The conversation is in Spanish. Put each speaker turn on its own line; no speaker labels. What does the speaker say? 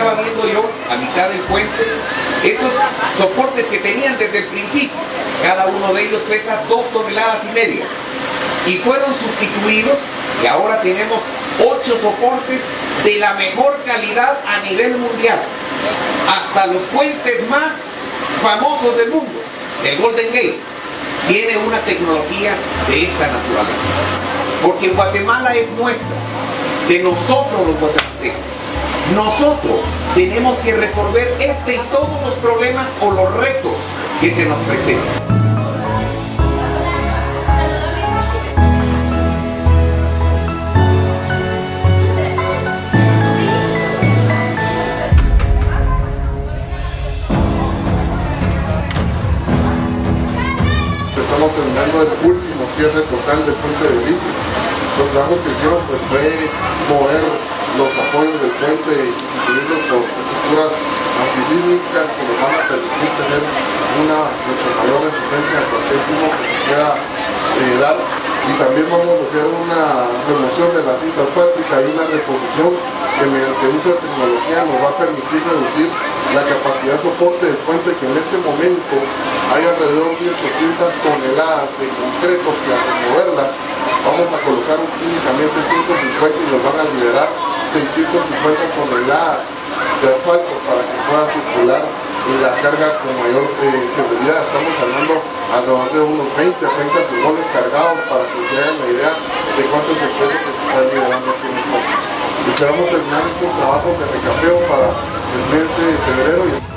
estaba viendo yo a mitad del puente, estos soportes que tenían desde el principio, cada uno de ellos pesa 2,5 toneladas, y fueron sustituidos, y ahora tenemos 8 soportes de la mejor calidad a nivel mundial. Hasta los puentes más famosos del mundo, el Golden Gate, tiene una tecnología de esta naturaleza. Porque Guatemala es nuestra, de nosotros los guatemaltecos. Nosotros tenemos que resolver este y todos los problemas o los retos que se nos presentan.
Estamos terminando el último cierre total del puente de Belice. Los trabajos que hicieron pues, fue mover los apoyos del puente y sustituirlos por estructuras antisísmicas que nos van a permitir tener una mucho mayor resistencia a cualquier sismo que se pueda dar. Y también vamos a hacer una remoción de la cinta asfáltica y una reposición que mediante el uso de tecnología nos va a permitir reducir la capacidad de soporte del puente, que en este momento hay alrededor de 800 toneladas de concreto que al removerlas vamos a colocar únicamente 150 y nos van a liberar 650 toneladas de asfalto para que pueda circular la carga con mayor seguridad. Estamos hablando alrededor de unos 20 a 30 furgones cargados para que se hagan la idea de cuánto es el peso que se está liberando aquí en el puente. Esperamos terminar estos trabajos de recapeo para el mes de febrero.